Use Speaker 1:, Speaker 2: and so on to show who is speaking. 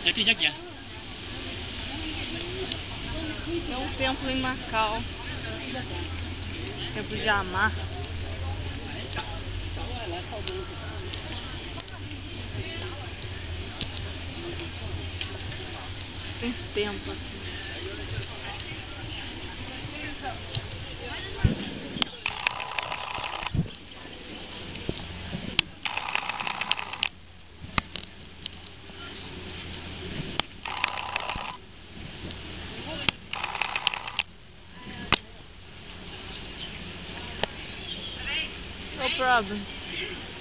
Speaker 1: Aqui, já aqui, ó.
Speaker 2: É um templo em Macau. Templo de Amar. Tem templo aqui. No problem.